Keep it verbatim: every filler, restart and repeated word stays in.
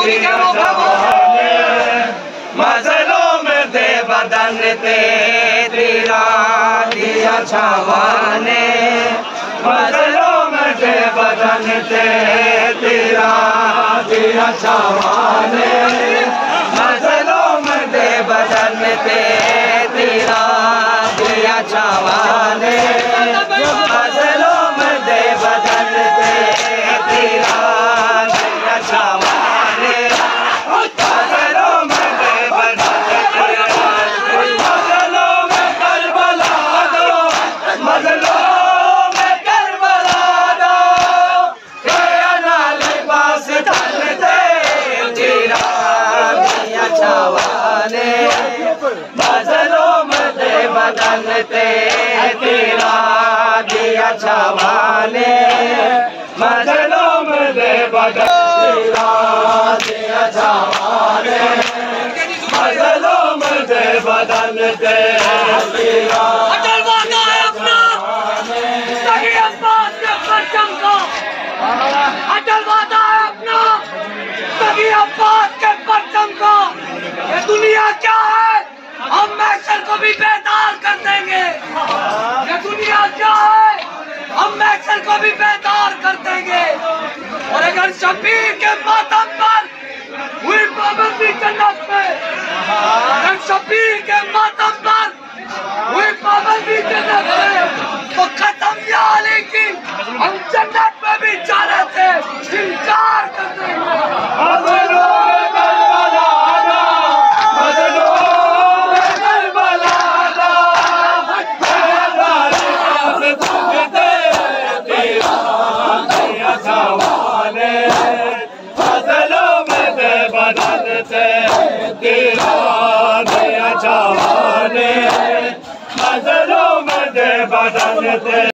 मजलूम दे बदन ते तेरा दिया छावाने, मजलूम दे बदन ते तेरा दिया छावाने, मजलूम दे बदन ते तेरा दिया छावाने, मजलूम दे बदन ते तेरा दिया छावाने, मजलूम दे बदन ते मजलूम करबला दो, मजलूम करबला दो, तेरा लिबास तन ते तेरा दिया छावाने, मजलूम दे बदन ते तेरा दिया छावाने, मजलूम दे बदन तेरा दिया छावाने, मजलूम दे बदन ते तेरा अटल वादा है अपना सही अब्बास के परचम का, अटल वादा है अपना सही अब्बास के परचम का। ये दुनिया क्या है हम मैशर को भी बेदार कर देंगे, ये दुनिया क्या है हम मैशर को भी बेदार कर देंगे। और अगर शबीर के मातम पर हुई पाबंदी जन्नत में, अगर शबीर के मातम पर हुई पाबंदी जन्नत में, तो खत्म या लेकिन हम जन्नत में भी जा रहे थे इनकार कर देंगे। तेरा दिया छावाने, मजलूम दे बदन ते